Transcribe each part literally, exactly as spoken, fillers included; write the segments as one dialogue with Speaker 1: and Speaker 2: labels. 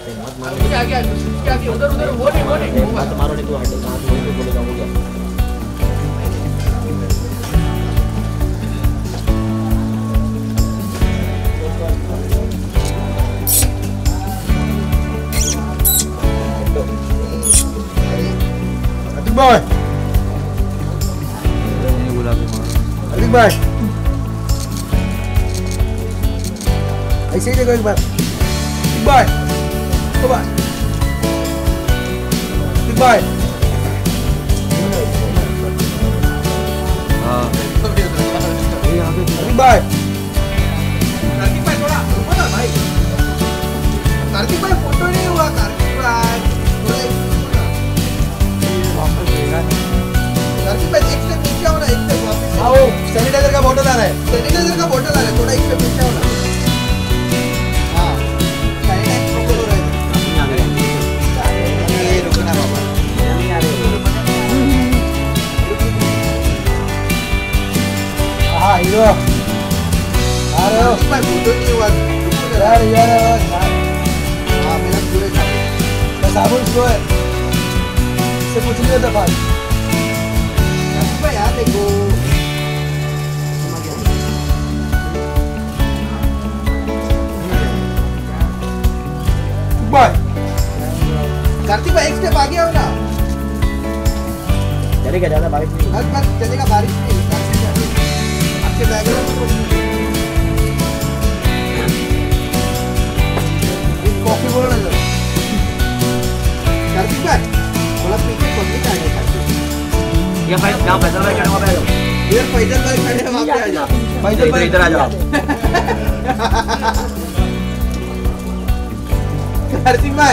Speaker 1: मत मारो क्या क्या क्या क्या उधर उधर वो नहीं वो नहीं मत मारो नहीं, तू हट हाथ वहीं पे बोलेगा हो गया।
Speaker 2: अतिक भाई अतिक भाई ऐसे ही देखो एक बार। अतिक भाई ओ भाई अतिक भाई
Speaker 1: हाँ यहाँ पे
Speaker 2: अतिक भाई
Speaker 3: कार्तिक भाई थोड़ा रुको ना भाई। कार्तिक भाई फोटो नहीं हुआ। कार्तिक भाई कार्तिक भाई एक स्टेप नीचे आओ ना, एक स्टेप वापस
Speaker 2: आओ। सैनिटाइजर का बोतल आ रहा है,
Speaker 3: सैनिटाइजर का बोतल आ रहा है, थोड़ा एक स्टेप नीचे आओ ना। हाँ सैनिटाइजर को बोलो रहे ये रुकना बाबा नहीं आ रहे।
Speaker 2: हाँ हीरो आ रहे हो
Speaker 3: भाई फोटो नहीं हुआ
Speaker 2: यार यार।
Speaker 3: हाँ मेरा पूरे
Speaker 2: मैं साबुन स्लो है, इससे कुछ नहीं होता बात।
Speaker 3: कार्तिक भाई यार देखो
Speaker 2: भाई
Speaker 3: कार्तिक भाई एक स्टेप आगे आओ ना।
Speaker 1: चलेगा ज़्यादा बारिश नहीं।
Speaker 3: बस बस चलेगा, बारिश नहीं। कार्तिक भाई आपके बैकग्राउंड में
Speaker 2: कॉफी बोलो ना जरा।
Speaker 3: कार्तिक भाई थोड़ा पीछे पब्लिक आ गया। कार्तिक
Speaker 1: ये भाई जहाँ फैसल भाई खड़े वहाँ पे आ जाओ।
Speaker 3: इधर फैजल भाई खड़े हैं, वहाँ पे आ जाओ।
Speaker 2: फैजल भाई
Speaker 1: इधर आ जाओ।
Speaker 3: कार्तिक भाई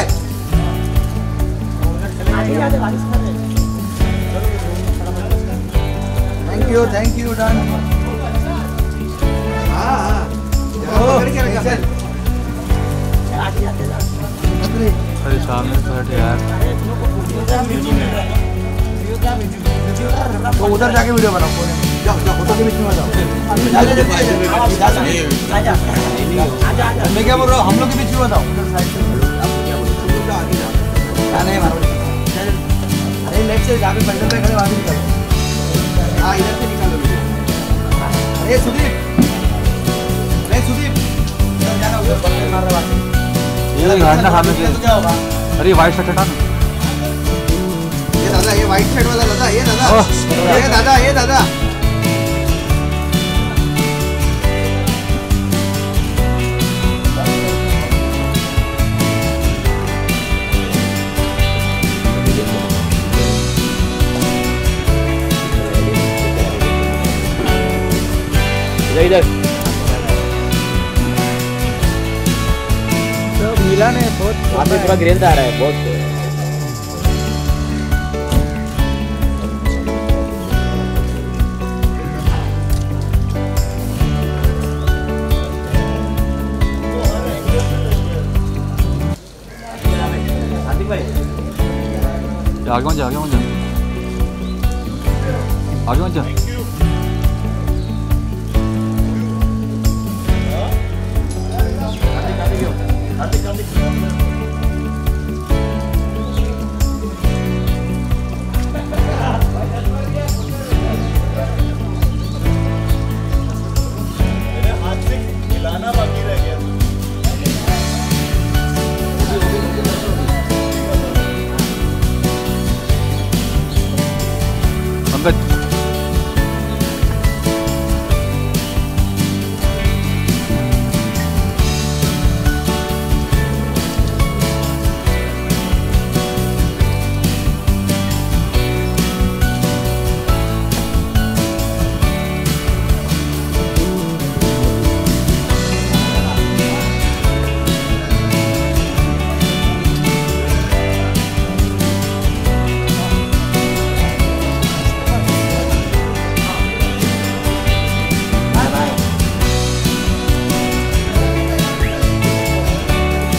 Speaker 2: thank you thank you done.
Speaker 3: हाँ हाँ पकड़ के रखा।
Speaker 1: अरे सामने फट यार।
Speaker 2: तो उधर जाके वीडियो बनाओ, फोन में
Speaker 3: जाओ जाओ
Speaker 2: फोटो के बीच में जाओ। मैं क्या बोल रहा हूँ, हम लोग के बीच में बताओ। उधर साइड से क्या नहीं मारो। अरे लेफ्ट से जहाँ पे फैजल भाई खड़े वहाँ से निकालो।
Speaker 3: हाँ इधर से निकालो।
Speaker 2: अरे सुदीप नहीं सुदीप उधर जाना, उधर बंदे मार रहे हैं।
Speaker 1: ये घाटना खाने के
Speaker 2: तो क्या होगा।
Speaker 1: अरे वाइट शर्ट हटा ना।
Speaker 3: ये दादा ये व्हाइट शर्ट वाला दादा, ये दादा
Speaker 1: ओह,
Speaker 3: ये दादा ये दादा
Speaker 1: इधर तो मिला ने बहुत वहाँ पे पूरा ग्रेन आ रहा है बहुत। आगे मत जा, आगे मत जा, आगे मत जा।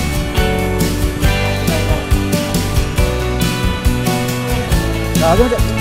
Speaker 2: आगे